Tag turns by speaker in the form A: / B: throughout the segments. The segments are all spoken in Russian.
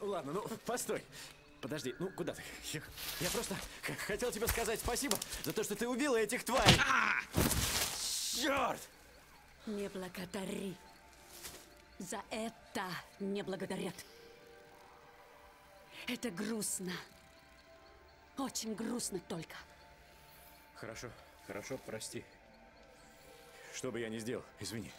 A: ладно, ну, постой. Подожди, ну куда ты? Я просто хотел тебе сказать спасибо за то, что ты убила этих тварей. Черт!
B: Не благодари. За это не благодарят. Это грустно. Очень грустно только.
A: Хорошо, хорошо, прости. Что бы я ни сделал, извини.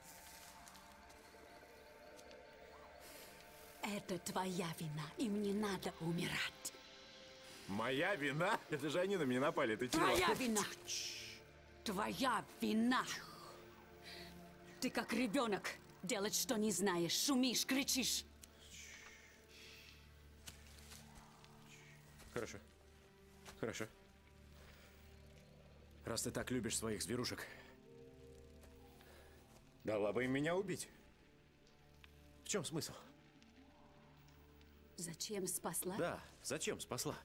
B: Это твоя вина, им не надо умирать.
A: Моя вина? Это же они на меня напали, ты чего?
B: Твоя вина! Твоя вина! Ты как ребенок, делать что не знаешь, шумишь, кричишь.
A: Хорошо. Хорошо. Раз ты так любишь своих зверушек, дала бы им меня убить. В чем смысл?
B: Зачем спасла?
A: Да, зачем спасла?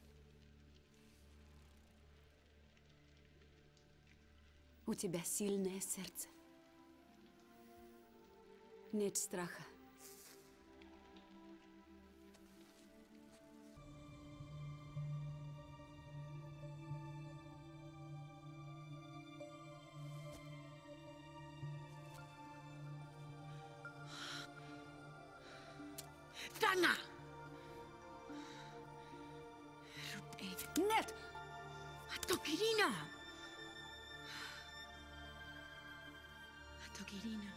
B: У тебя сильное сердце. Нет страха. Дана! Нет! А то Кирина! А то Кирина.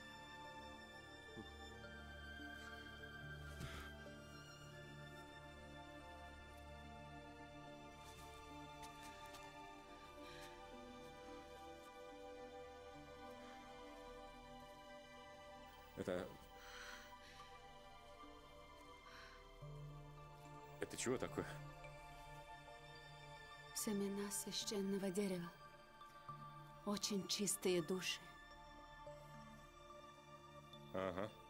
A: Это чего такое?
B: Семена священного дерева. Очень чистые души.
A: Ага.